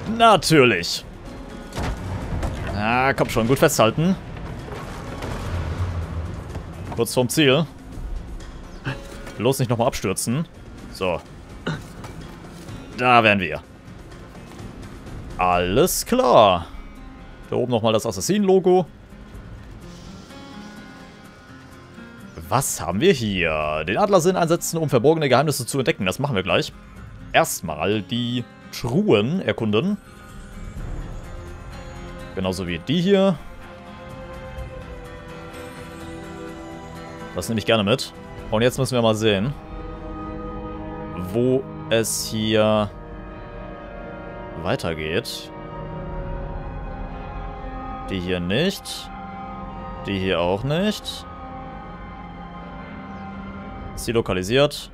Natürlich. Ah, komm schon, gut festhalten. Kurz vorm Ziel. Bloß nicht nochmal abstürzen. So. Da wären wir. Alles klar. Da oben nochmal das Assassinen-Logo. Was haben wir hier? Den Adlersinn einsetzen, um verborgene Geheimnisse zu entdecken. Das machen wir gleich. Erstmal die Truhen erkunden. Genauso wie die hier. Das nehme ich gerne mit. Und jetzt müssen wir mal sehen, wo es hier weitergeht. Die hier nicht. Die hier auch nicht. Ziel lokalisiert.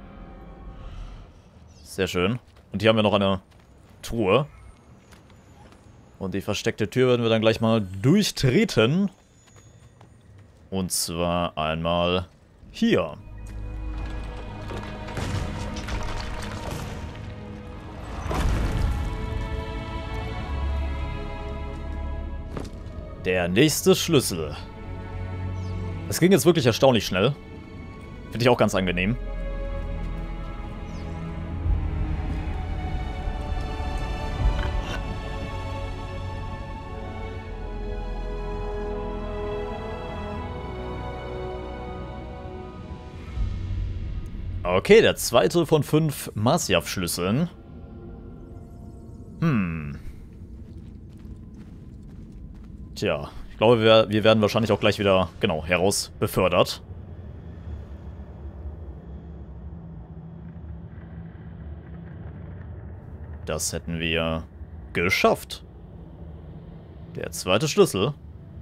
Sehr schön. Und hier haben wir noch eine Truhe. Und die versteckte Tür werden wir dann gleich mal durchtreten. Und zwar einmal hier. Der nächste Schlüssel. Es ging jetzt wirklich erstaunlich schnell. Finde ich auch ganz angenehm. Okay, der zweite von 5 Masyaf-Schlüsseln. Tja, ich glaube, wir werden wahrscheinlich auch gleich wieder, genau, heraus befördert. Das hätten wir geschafft. Der zweite Schlüssel.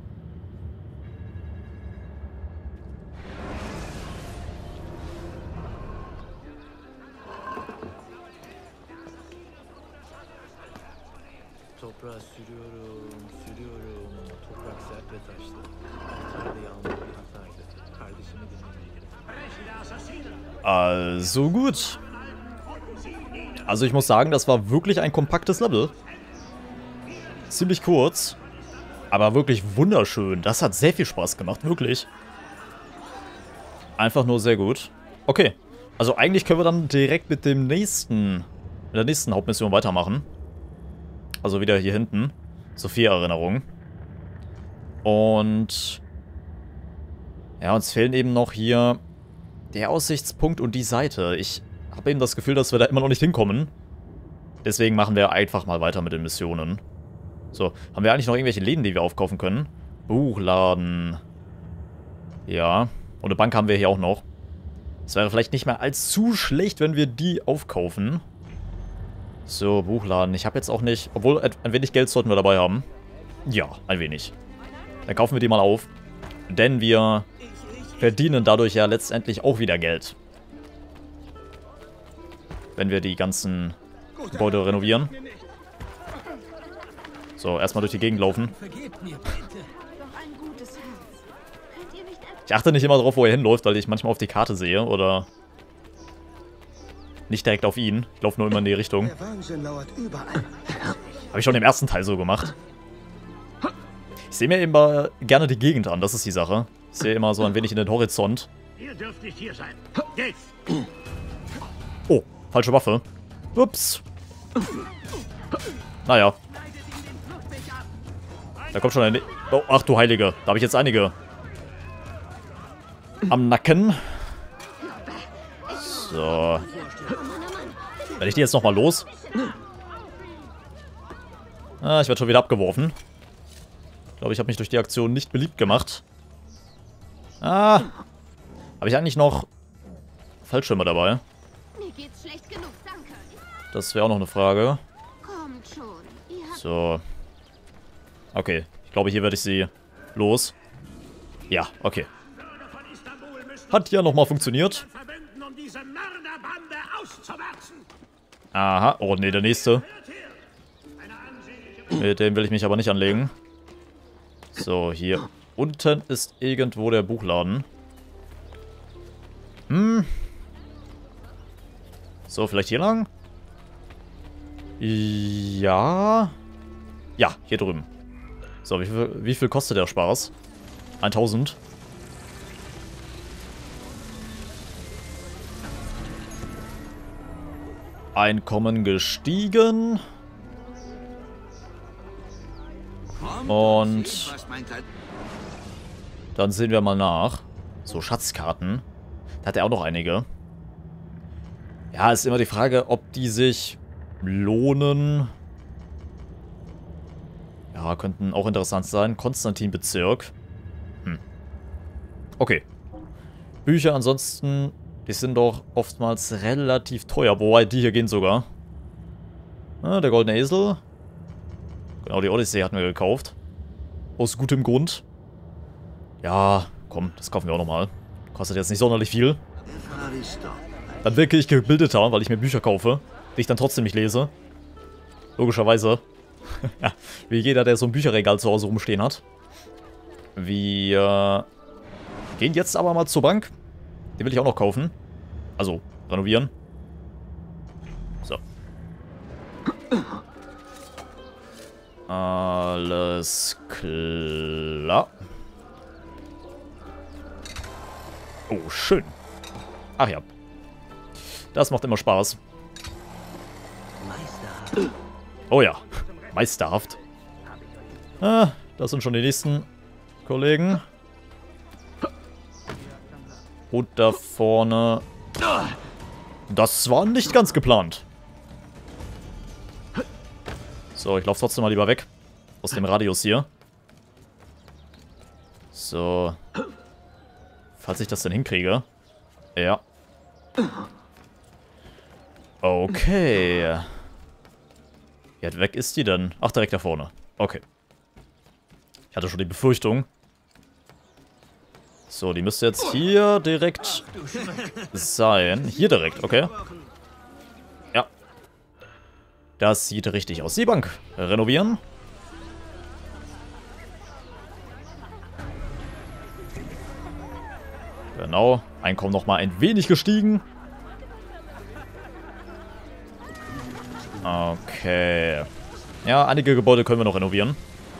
Also gut. Also ich muss sagen, das war wirklich ein kompaktes Level. Ziemlich kurz. Aber wirklich wunderschön. Das hat sehr viel Spaß gemacht, wirklich. Einfach nur sehr gut. Okay. Also eigentlich können wir dann direkt mit der nächsten Hauptmission weitermachen. Also wieder hier hinten. Sophia-Erinnerung. Und ja, uns fehlen eben noch hier der Aussichtspunkt und die Seite. Ich habe eben das Gefühl, dass wir da immer noch nicht hinkommen. Deswegen machen wir einfach mal weiter mit den Missionen. So, haben wir eigentlich noch irgendwelche Läden, die wir aufkaufen können? Buchladen. Ja, und eine Bank haben wir hier auch noch. Es wäre vielleicht nicht mehr allzu schlecht, wenn wir die aufkaufen. So, Buchladen. Ich habe jetzt auch nicht... Obwohl, ein wenig Geld sollten wir dabei haben. Ja, ein wenig. Dann kaufen wir die mal auf. Denn wir verdienen dadurch ja letztendlich auch wieder Geld. Wenn wir die ganzen Gebäude renovieren. So, erstmal durch die Gegend laufen. Ich achte nicht immer drauf, wo er hinläuft, weil ich manchmal auf die Karte sehe oder nicht direkt auf ihn. Ich laufe nur immer in die Richtung. Habe ich schon im ersten Teil so gemacht. Ich sehe mir immer gerne die Gegend an, das ist die Sache. Ich sehe immer so ein wenig in den Horizont. Oh, falsche Waffe. Ups. Naja. Da kommt schon eine... Oh, ach du Heilige. Da habe ich jetzt einige am Nacken. So. Werde ich die jetzt nochmal los? Ah, ich werde schon wieder abgeworfen. Ich glaube, ich habe mich durch die Aktion nicht beliebt gemacht. Ah. Habe ich eigentlich noch Fallschirme dabei? Das wäre auch noch eine Frage. So. Okay. Ich glaube, hier werde ich sie los. Ja, okay. Hat ja nochmal funktioniert. Aha. Oh, nee, der nächste. Mit dem will ich mich aber nicht anlegen. So, hier unten ist irgendwo der Buchladen. So, vielleicht hier lang? Ja. Ja, hier drüben. So, wie viel kostet der Spaß? 1000. Einkommen gestiegen. Und dann sehen wir mal nach. So, Schatzkarten. Da hat er auch noch einige. Ja, ist immer die Frage, ob die sich lohnen. Ja, könnten auch interessant sein. Konstantin-Bezirk. Okay. Bücher ansonsten, die sind doch oftmals relativ teuer. Wobei, die hier gehen sogar. Der Goldene Esel. Genau, die Odyssee hatten wir gekauft. Aus gutem Grund. Ja, komm, das kaufen wir auch nochmal. Kostet jetzt nicht sonderlich viel. Dann wirke ich gebildeter, weil ich mir Bücher kaufe, die ich dann trotzdem nicht lese. Logischerweise. Ja, wie jeder, der so ein Bücherregal zu Hause rumstehen hat. Wir gehen jetzt aber mal zur Bank. Die will ich auch noch kaufen. Also, renovieren. So. Alles klar. Oh, schön. Ach ja. Das macht immer Spaß. Oh ja. Meisterhaft. Ah, das sind schon die nächsten Kollegen. Und da vorne. Das war nicht ganz geplant. So, ich laufe trotzdem mal lieber weg. Aus dem Radius hier. So. Falls ich das denn hinkriege. Ja. Okay. Wie weit weg ist die denn? Ach, direkt da vorne. Okay. Ich hatte schon die Befürchtung. So, die müsste jetzt hier direkt sein. Hier direkt, okay. Ja. Das sieht richtig aus. Die Bank renovieren. Genau. Einkommen nochmal ein wenig gestiegen. Okay. Ja, einige Gebäude können wir noch renovieren.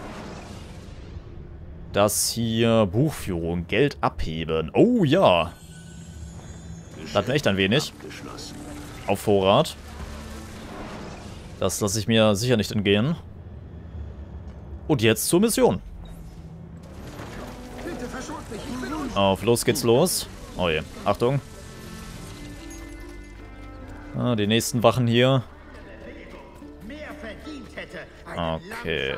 Das hier, Buchführung, Geld abheben. Oh ja. Das hat mir echt ein wenig. Auf Vorrat. Das lasse ich mir sicher nicht entgehen. Und jetzt zur Mission. Auf, los geht's los. Oh je, Achtung. Ah, die nächsten Wachen hier. Okay.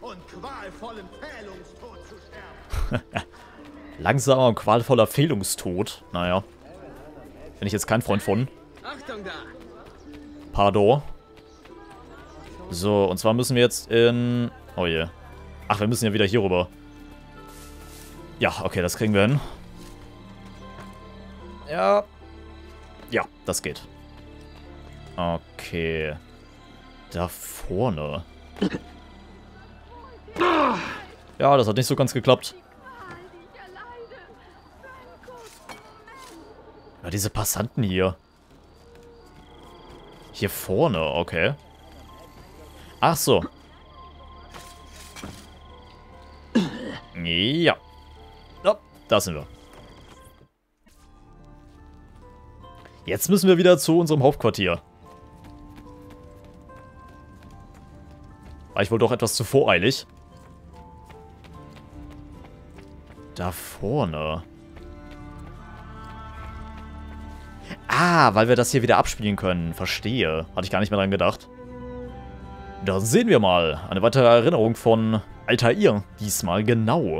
Langsamer und qualvoller Fehlungstod. Naja. Bin ich jetzt kein Freund von. Pardon. So, und zwar müssen wir jetzt in... Oh je. Ach, wir müssen ja wieder hier rüber. Ja, okay, das kriegen wir hin. Ja. Ja, das geht. Okay. Da vorne. Ja, das hat nicht so ganz geklappt. Ja, diese Passanten hier. Hier vorne, okay. Ach so. Ja. Ja, da sind wir. Jetzt müssen wir wieder zu unserem Hauptquartier. War ich wohl doch etwas zu voreilig. Da vorne. Ah, weil wir das hier wieder abspielen können. Verstehe. Hatte ich gar nicht mehr dran gedacht. Da sehen wir mal. Eine weitere Erinnerung von Altair. Diesmal genau.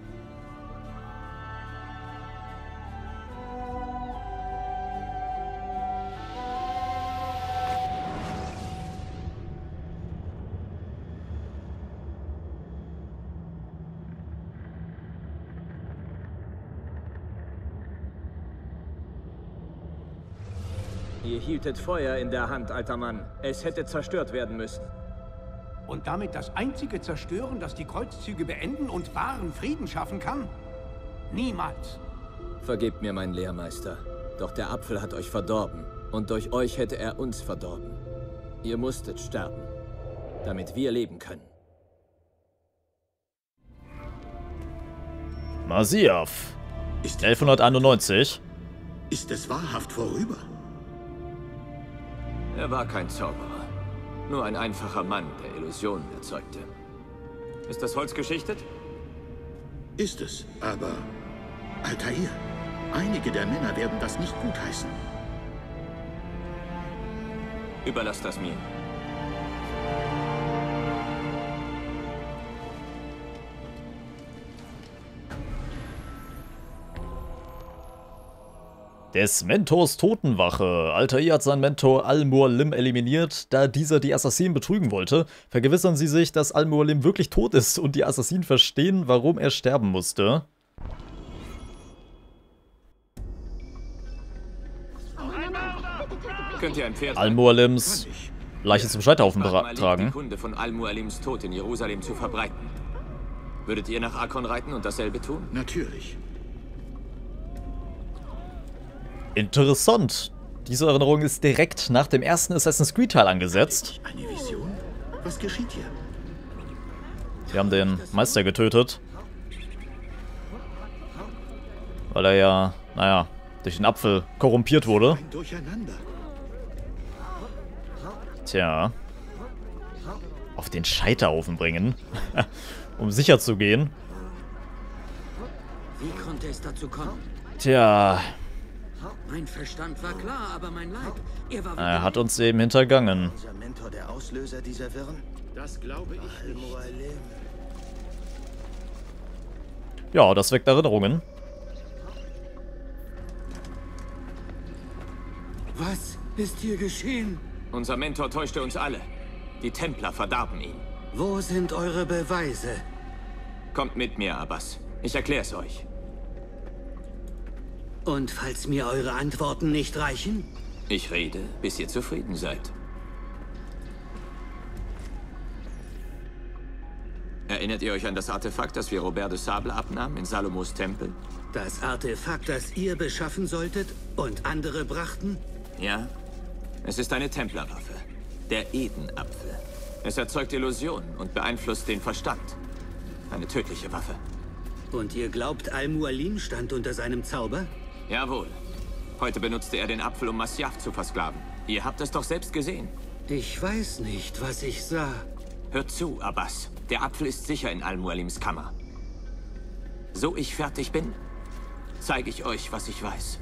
Ihr hieltet Feuer in der Hand, alter Mann. Es hätte zerstört werden müssen. Und damit das einzige Zerstören, das die Kreuzzüge beenden und wahren Frieden schaffen kann? Niemals. Vergebt mir, mein Lehrmeister. Doch der Apfel hat euch verdorben. Und durch euch hätte er uns verdorben. Ihr musstet sterben, damit wir leben können. Masyaf. 1191. Ist es wahrhaft vorüber? Er war kein Zauberer. Nur ein einfacher Mann, der Illusionen erzeugte. Ist das Holz geschichtet? Ist es, aber... Altair, einige der Männer werden das nicht gutheißen. Überlass das mir. Des Mentors Totenwache. Altair hat seinen Mentor Al-Mualim eliminiert, da dieser die Assassinen betrügen wollte. Vergewissern Sie sich, dass Al-Mualim wirklich tot ist und die Assassinen verstehen, warum er sterben musste. Könnt ihr ein Pferd Al-Mualims Leiche zum Scheiterhaufen tragen. die Kunde von Al-Mualims Tod in Jerusalem zu verbreiten. Würdet ihr nach Akkon reiten und dasselbe tun? Natürlich. Interessant. Diese Erinnerung ist direkt nach dem ersten Assassin's Creed Teil angesetzt. Eine Vision? Was geschieht hier? Wir haben den Meister getötet. Weil er ja, naja, durch den Apfel korrumpiert wurde. Ein Durcheinander. Tja. Auf den Scheiterhaufen bringen. Um sicher zu gehen. Wie konnte es dazu kommen? Tja. Mein Verstand war klar, aber mein Leib, er war... Er hat uns eben hintergangen. Unser Mentor der Auslöser dieser Wirren? Das glaube ich nicht. Al-Mualim. Ja, das weckt Erinnerungen. Was ist hier geschehen? Unser Mentor täuschte uns alle. Die Templer verdarben ihn. Wo sind eure Beweise? Kommt mit mir, Abbas. Ich erklär's euch. Und falls mir eure Antworten nicht reichen? Ich rede, bis ihr zufrieden seid. Erinnert ihr euch an das Artefakt, das wir Robert de Sable abnahmen in Salomos Tempel? Das Artefakt, das ihr beschaffen solltet und andere brachten? Ja, es ist eine Templerwaffe. Der Edenapfel. Es erzeugt Illusionen und beeinflusst den Verstand. Eine tödliche Waffe. Und ihr glaubt, Al-Mualim stand unter seinem Zauber? Jawohl. Heute benutzte er den Apfel, um Masyaf zu versklaven. Ihr habt es doch selbst gesehen. Ich weiß nicht, was ich sah. Hört zu, Abbas. Der Apfel ist sicher in Al-Mualims Kammer. So ich fertig bin, zeige ich euch, was ich weiß.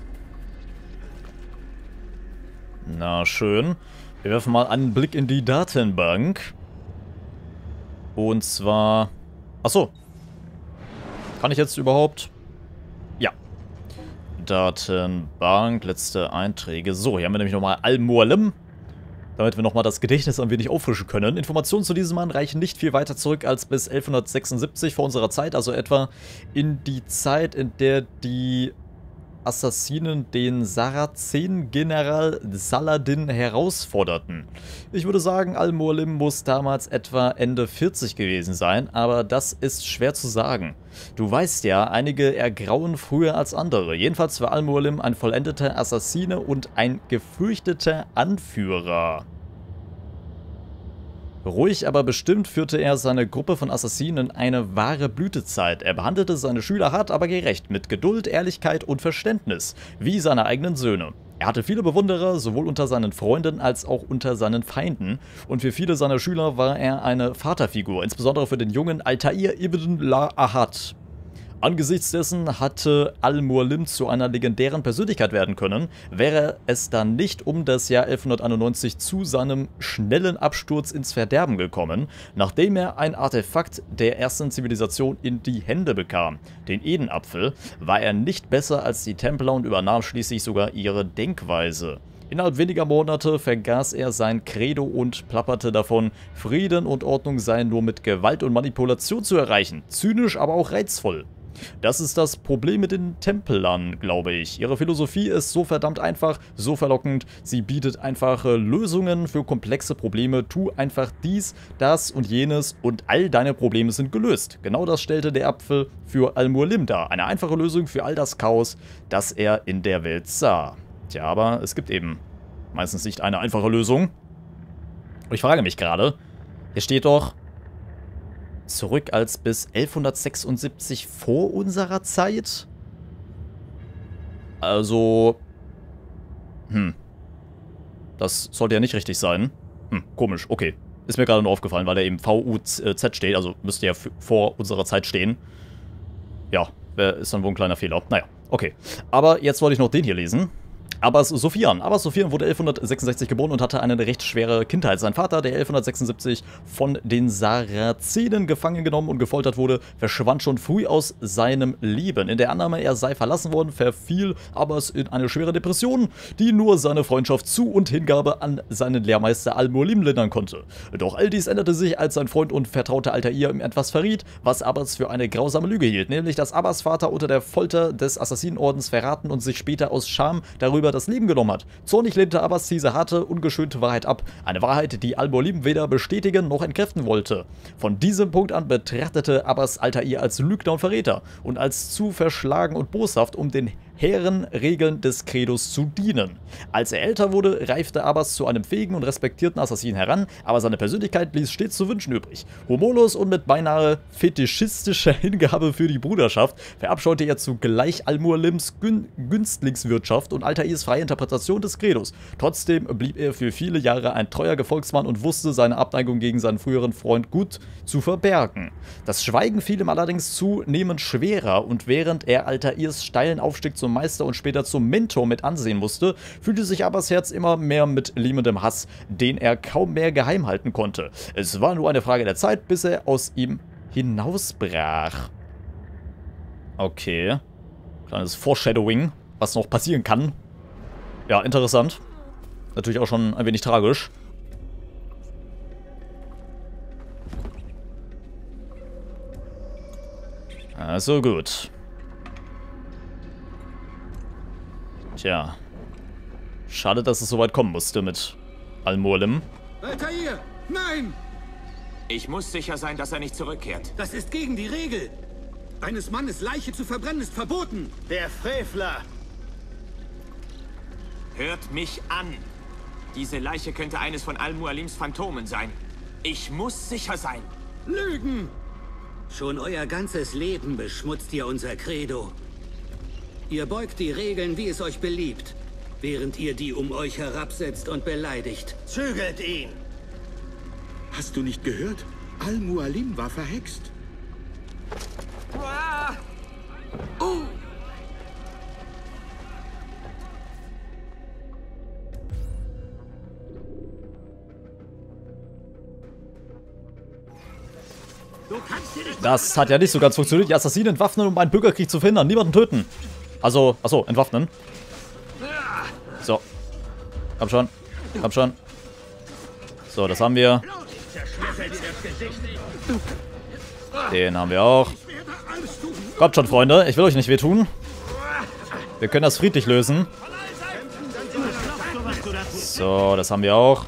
Na schön. Wir werfen mal einen Blick in die Datenbank. Und zwar... Achso. Kann ich jetzt überhaupt... Ja. Datenbank, letzte Einträge. So, hier haben wir nämlich nochmal Al-Mualim. Damit wir nochmal das Gedächtnis ein wenig auffrischen können. Informationen zu diesem Mann reichen nicht viel weiter zurück als bis 1176 vor unserer Zeit. Also etwa in die Zeit, in der die Assassinen den Sarazen-General Saladin herausforderten. Ich würde sagen, Al-Mualim muss damals etwa Ende 40 gewesen sein, aber das ist schwer zu sagen. Du weißt ja, einige ergrauen früher als andere. Jedenfalls war Al-Mualim ein vollendeter Assassine und ein gefürchteter Anführer. Ruhig, aber bestimmt führte er seine Gruppe von Assassinen in eine wahre Blütezeit. Er behandelte seine Schüler hart, aber gerecht, mit Geduld, Ehrlichkeit und Verständnis, wie seine eigenen Söhne. Er hatte viele Bewunderer, sowohl unter seinen Freunden als auch unter seinen Feinden. Und für viele seiner Schüler war er eine Vaterfigur, insbesondere für den jungen Altair ibn la-Ahad. Angesichts dessen hatte Al-Mualim zu einer legendären Persönlichkeit werden können, wäre es dann nicht um das Jahr 1191 zu seinem schnellen Absturz ins Verderben gekommen, nachdem er ein Artefakt der ersten Zivilisation in die Hände bekam. Den Edenapfel war er nicht besser als die Templer und übernahm schließlich sogar ihre Denkweise. Innerhalb weniger Monate vergaß er sein Credo und plapperte davon, Frieden und Ordnung seien nur mit Gewalt und Manipulation zu erreichen. Zynisch, aber auch reizvoll. Das ist das Problem mit den Templern, glaube ich. Ihre Philosophie ist so verdammt einfach, so verlockend. Sie bietet einfache Lösungen für komplexe Probleme. Tu einfach dies, das und jenes und all deine Probleme sind gelöst. Genau das stellte der Apfel für Al-Mualim dar. Eine einfache Lösung für all das Chaos, das er in der Welt sah. Tja, aber es gibt eben meistens nicht eine einfache Lösung. Und ich frage mich gerade, hier steht doch zurück als bis 1176 vor unserer Zeit. Also, das sollte ja nicht richtig sein. Komisch, okay. Ist mir gerade nur aufgefallen, weil da eben VUZ steht, also müsste ja vor unserer Zeit stehen. Ja, ist dann wohl ein kleiner Fehler. Naja, okay. Aber jetzt wollte ich noch den hier lesen. Abbas Sophian. Abbas Sophian wurde 1166 geboren und hatte eine recht schwere Kindheit. Sein Vater, der 1176 von den Sarazenen gefangen genommen und gefoltert wurde, verschwand schon früh aus seinem Leben. In der Annahme, er sei verlassen worden, verfiel Abbas in eine schwere Depression, die nur seine Freundschaft zu und Hingabe an seinen Lehrmeister Al-Mualim lindern konnte. Doch all dies änderte sich, als sein Freund und vertrauter Altair ihm etwas verriet, was Abbas für eine grausame Lüge hielt, nämlich, dass Abbas Vater unter der Folter des Assassinenordens verraten und sich später aus Scham darüber das Leben genommen hat. Zornig lehnte Abbas diese harte, ungeschönte Wahrheit ab. Eine Wahrheit, die Al-Mualim weder bestätigen noch entkräften wollte. Von diesem Punkt an betrachtete Abbas Altair als Lügner und Verräter und als zu verschlagen und boshaft, um den hehren Regeln des Credos zu dienen. Als er älter wurde, reifte Abbas zu einem fähigen und respektierten Assassinen heran, aber seine Persönlichkeit ließ stets zu wünschen übrig. Humorlos und mit beinahe fetischistischer Hingabe für die Bruderschaft verabscheute er zugleich Al-Mualims Günstlingswirtschaft und Altairs freie Interpretation des Credos. Trotzdem blieb er für viele Jahre ein treuer Gefolgsmann und wusste seine Abneigung gegen seinen früheren Freund gut zu verbergen. Das Schweigen fiel ihm allerdings zunehmend schwerer und während er Altairs steilen Aufstieg zum Meister und später zum Mentor mit ansehen musste, fühlte sich Abbas Herz immer mehr mit lähmendem Hass, den er kaum mehr geheim halten konnte. Es war nur eine Frage der Zeit, bis er aus ihm hinausbrach. Okay. Kleines Foreshadowing, was noch passieren kann. Ja, interessant. Natürlich auch schon ein wenig tragisch. Also gut. Tja. Schade, dass es so weit kommen musste mit Al-Mualim. Altair! Nein! Ich muss sicher sein, dass er nicht zurückkehrt. Das ist gegen die Regel. Eines Mannes Leiche zu verbrennen ist verboten. Der Frevler! Hört mich an. Diese Leiche könnte eines von Al-Mualims Phantomen sein. Ich muss sicher sein. Lügen! Schon euer ganzes Leben beschmutzt ihr unser Credo. Ihr beugt die Regeln, wie es euch beliebt, während ihr die um euch herabsetzt und beleidigt. Zügelt ihn! Hast du nicht gehört? Al-Mualim war verhext. Das hat ja nicht so ganz funktioniert. Die Assassinen entwaffnen, um einen Bürgerkrieg zu verhindern. Niemanden töten. Also, achso, entwaffnen. So. Komm schon. Komm schon. So, das haben wir. Den haben wir auch. Kommt schon, Freunde. Ich will euch nicht wehtun. Wir können das friedlich lösen. So, das haben wir auch.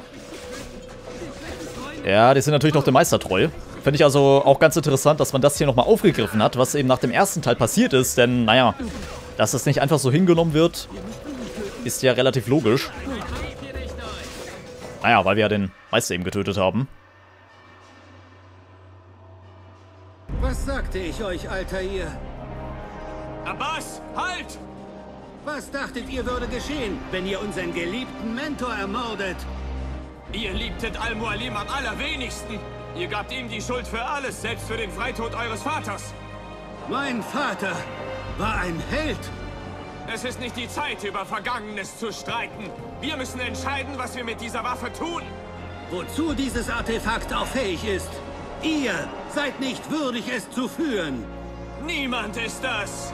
Ja, die sind natürlich noch dem Meister treu. Finde ich also auch ganz interessant, dass man das hier nochmal aufgegriffen hat, was eben nach dem ersten Teil passiert ist. Denn, naja, dass es nicht einfach so hingenommen wird, ist ja relativ logisch. Naja, weil wir ja den Meister eben getötet haben. Was sagte ich euch, Altair? Abbas, halt! Was dachtet ihr würde geschehen, wenn ihr unseren geliebten Mentor ermordet? Ihr liebtet Al-Mualim am allerwenigsten. Ihr gabt ihm die Schuld für alles, selbst für den Freitod eures Vaters. Mein Vater war ein Held. Es ist nicht die Zeit, über Vergangenes zu streiten. Wir müssen entscheiden, was wir mit dieser Waffe tun. Wozu dieses Artefakt auch fähig ist. Ihr seid nicht würdig, es zu führen. Niemand ist das.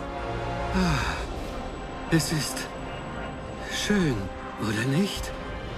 Es ist schön, oder nicht?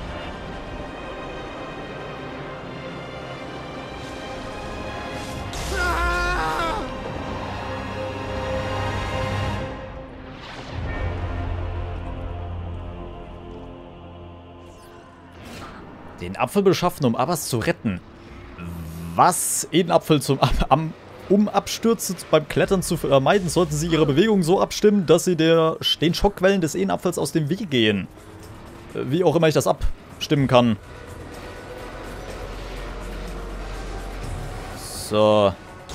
Den Apfel beschaffen, um Abbas zu retten. Was? Edenapfel um Abstürze beim Klettern zu vermeiden, sollten sie ihre Bewegungen so abstimmen, dass sie den Schockquellen des Edenapfels aus dem Weg gehen. Wie auch immer ich das abstimmen kann. So.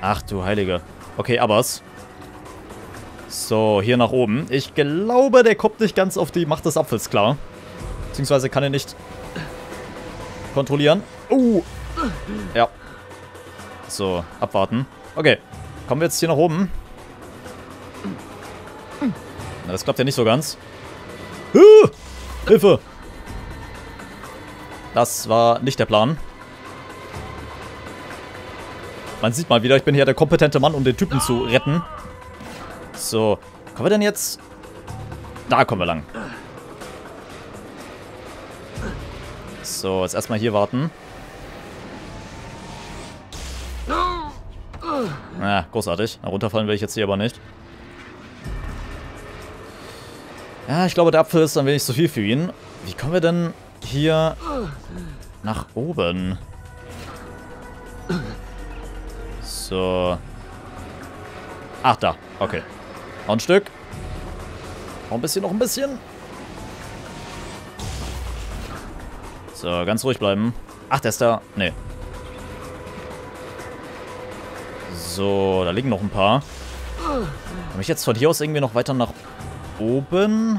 Ach du Heilige. Okay, abers. So, hier nach oben. Ich glaube, der kommt nicht ganz auf die Macht des Apfels klar. Beziehungsweise kann er nicht kontrollieren. Ja. So, abwarten. Okay, kommen wir jetzt hier nach oben. Na, das klappt ja nicht so ganz. Hilfe! Das war nicht der Plan. Man sieht mal wieder, ich bin hier der kompetente Mann, um den Typen zu retten. So, kommen wir denn jetzt... Da kommen wir lang. So, jetzt erstmal hier warten. Na, großartig. Na, runterfallen will ich jetzt hier aber nicht. Ja, ich glaube, der Apfel ist ein wenig zu viel für ihn. Wie kommen wir denn hier nach oben? So. Ach, da. Okay. Noch ein Stück. Noch ein bisschen, noch ein bisschen. So, ganz ruhig bleiben. Ach, der ist da. Nee. So, da liegen noch ein paar. Komme ich jetzt von hier aus irgendwie noch weiter nach oben?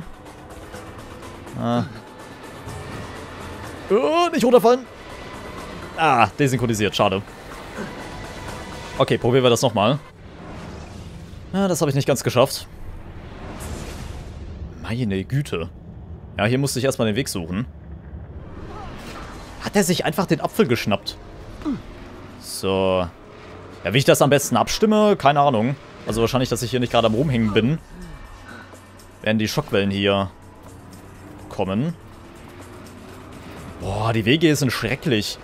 Nicht runterfallen. Ah, desynchronisiert. Schade. Okay, probieren wir das nochmal. Ja, das habe ich nicht ganz geschafft. Meine Güte. Ja, hier musste ich erstmal den Weg suchen. Hat er sich einfach den Apfel geschnappt? So. Ja, wie ich das am besten abstimme, keine Ahnung. Also wahrscheinlich, dass ich hier nicht gerade am Rumhängen bin. Werden die Schockwellen hier kommen. Boah, die Wege hier sind schrecklich.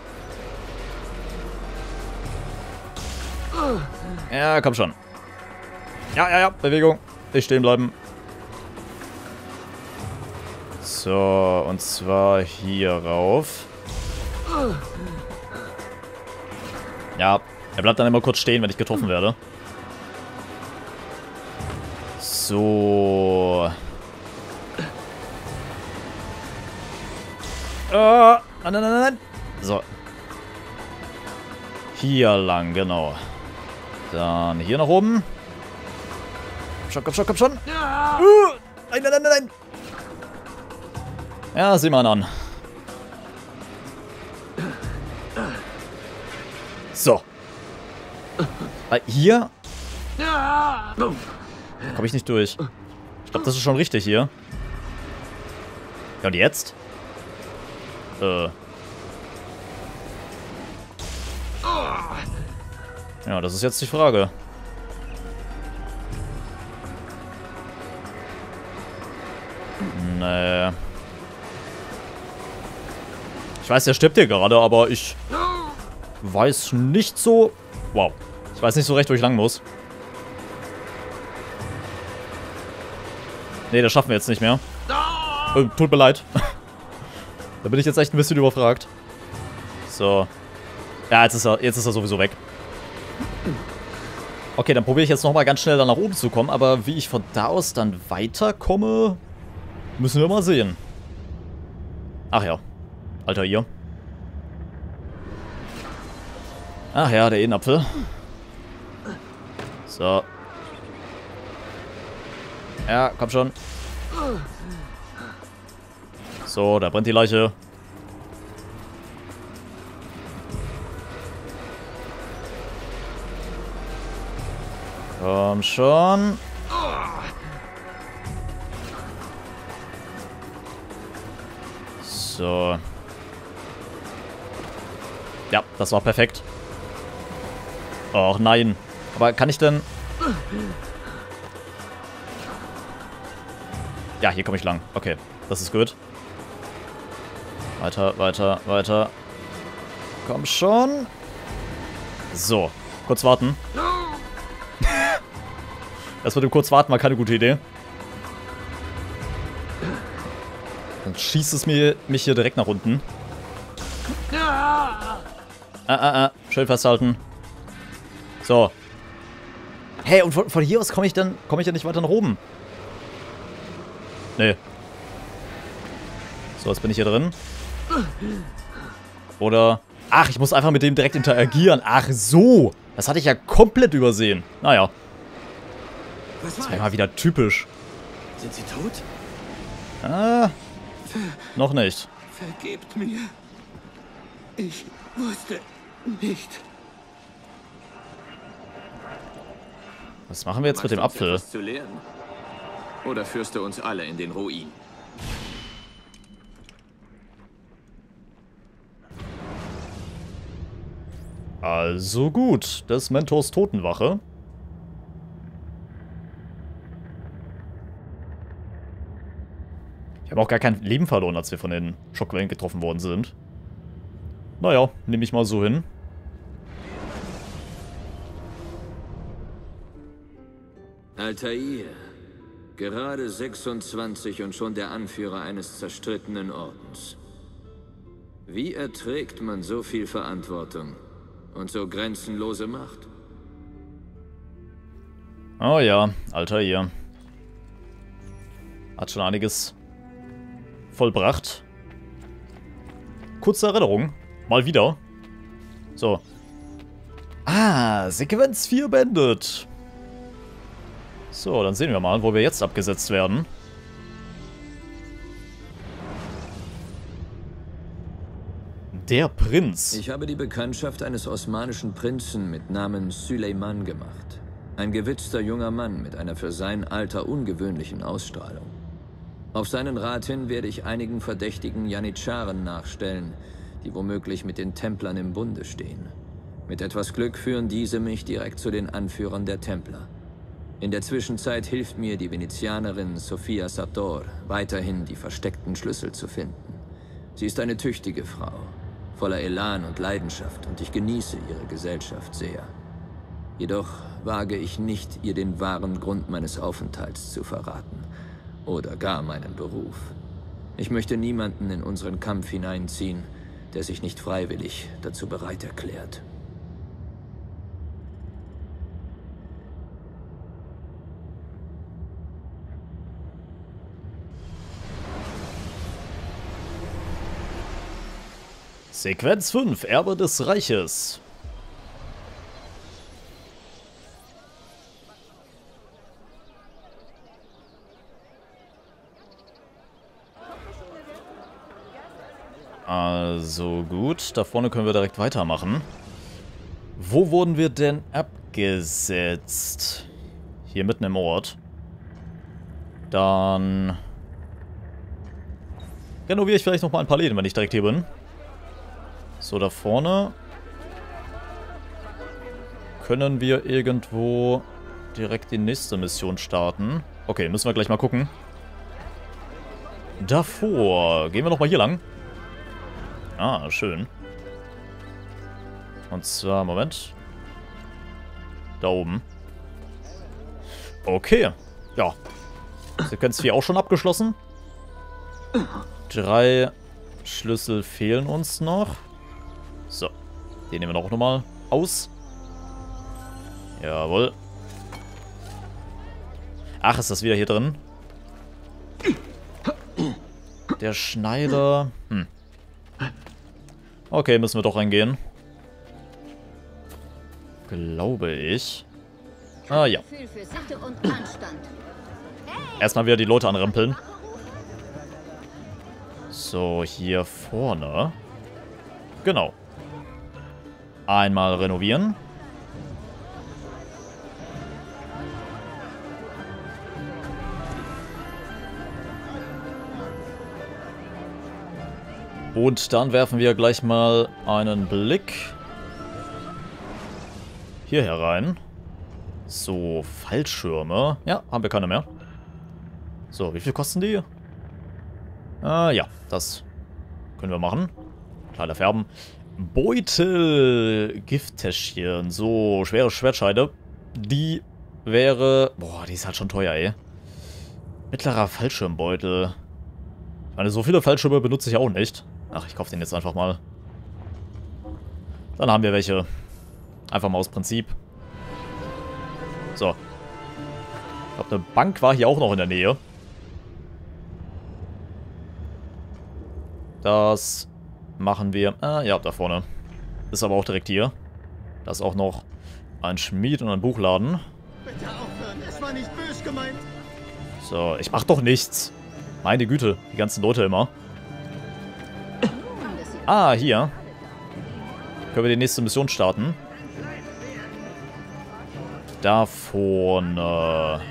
Ja, komm schon. Ja, Bewegung. Nicht stehen bleiben. So, und zwar hier rauf. Ja, er bleibt dann immer kurz stehen, wenn ich getroffen werde. So. Nein. So. Hier lang, genau. Dann hier nach oben. Komm schon. Nein. Ja, sieh mal an. So. Weil hier komme ich nicht durch. Ich glaube, das ist schon richtig hier. Ja, und jetzt? Ja, das ist jetzt die Frage. Nee. Ich weiß, der stirbt hier gerade, aber ich weiß nicht so... Wow. Ich weiß nicht so recht, wo ich lang muss. Nee, das schaffen wir jetzt nicht mehr. Tut mir leid. Da bin ich jetzt echt ein bisschen überfragt. So. Ja, jetzt ist er sowieso weg. Okay, dann probiere ich jetzt nochmal ganz schnell da nach oben zu kommen. Aber wie ich von da aus dann weiterkomme, müssen wir mal sehen. Ach ja. Alter, hier. Ach ja, der Edenapfel. So. Ja, komm schon. So, da brennt die Leiche. Komm schon. So. Ja, das war perfekt. Och nein. Aber kann ich denn... Ja, hier komme ich lang. Okay, das ist gut. Weiter. Komm schon. So, kurz warten. Das mit dem kurz warten war keine gute Idee. Dann schießt es mich hier direkt nach unten. Schön festhalten. So. Hey, und von hier aus komme ich ja nicht weiter nach oben. Nee. So, jetzt bin ich hier drin. Oder Ach, ich muss einfach mit dem direkt interagieren. Ach so. Das hatte ich ja komplett übersehen. Naja. Das wäre mal wieder typisch. Sind sie tot? Ah, noch nicht. Vergebt mir. Ich wusste nicht. Was machen wir jetzt mit dem Meinst du, Apfel? uns etwas zu lernen? Oder führst du uns alle in den Ruin? Also gut, des Mentors Totenwache. Wir haben auch gar kein Leben verloren, als wir von den Schockwellen getroffen worden sind. Naja, nehme ich mal so hin. Altair. Gerade 26 und schon der Anführer eines zerstrittenen Ordens. Wie erträgt man so viel Verantwortung und so grenzenlose Macht? Oh ja, Altair. Hat schon einiges vollbracht. Kurze Erinnerung. Mal wieder. So. Ah, Sequenz 4 beendet. So, dann sehen wir mal, wo wir jetzt abgesetzt werden. Der Prinz. Ich habe die Bekanntschaft eines osmanischen Prinzen mit Namen Süleyman gemacht. Ein gewitzter junger Mann mit einer für sein Alter ungewöhnlichen Ausstrahlung. Auf seinen Rat hin werde ich einigen verdächtigen Janitscharen nachstellen, die womöglich mit den Templern im Bunde stehen. Mit etwas Glück führen diese mich direkt zu den Anführern der Templer. In der Zwischenzeit hilft mir die Venezianerin Sofia Sartor, weiterhin die versteckten Schlüssel zu finden. Sie ist eine tüchtige Frau, voller Elan und Leidenschaft, und ich genieße ihre Gesellschaft sehr. Jedoch wage ich nicht, ihr den wahren Grund meines Aufenthalts zu verraten. Oder gar meinen Beruf. Ich möchte niemanden in unseren Kampf hineinziehen, der sich nicht freiwillig dazu bereit erklärt. Sequenz 5, Erbe des Reiches. Also gut, da vorne können wir direkt weitermachen. Wo wurden wir denn abgesetzt? Hier mitten im Ort. Dann renoviere ich vielleicht noch mal ein paar Läden, wenn ich direkt hier bin. So, da vorne können wir irgendwo direkt die nächste Mission starten. Okay, müssen wir gleich mal gucken. Davor gehen wir noch mal hier lang. Ah, schön. Und zwar, Moment. Da oben. Okay. Ja. Sequenz 4 auch schon abgeschlossen. 3 Schlüssel fehlen uns noch. So. Den nehmen wir auch nochmal aus. Jawohl. Ach, ist das wieder hier drin? Der Schneider. Okay, müssen wir doch reingehen. Glaube ich. Ah, ja. Erstmal wieder die Leute anrempeln. So, hier vorne. Genau. Einmal renovieren. Und dann werfen wir gleich mal einen Blick hier herein. So, Fallschirme. Ja, haben wir keine mehr. So, wie viel kosten die? Ja, das können wir machen. Kleider färben. Beutel, Gifttäschchen. So, schwere Schwertscheide. Die wäre... Boah, die ist halt schon teuer, ey. Mittlerer Fallschirmbeutel. Ich meine, so viele Fallschirme benutze ich auch nicht. Ach, ich kaufe den jetzt einfach mal. Dann haben wir welche. Einfach mal aus Prinzip. So. Ich glaube, eine Bank war hier auch noch in der Nähe. Das machen wir... ja, da vorne. ist aber auch direkt hier. Da ist auch noch ein Schmied und ein Buchladen. Bitte aufhören, es war nicht böse gemeint. So, ich mach doch nichts. Meine Güte, die ganzen Leute immer. Ah, hier. Können wir die nächste Mission starten. Da vorne.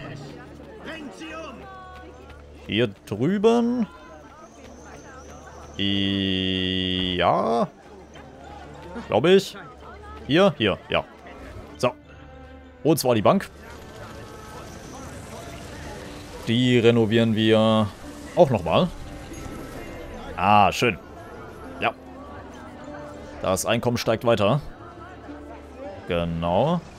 Hier drüben. Ja. Glaube ich. Hier, ja. So. Und zwar die Bank. Die renovieren wir auch nochmal. Ah, schön. Ja. Das Einkommen steigt weiter. Genau.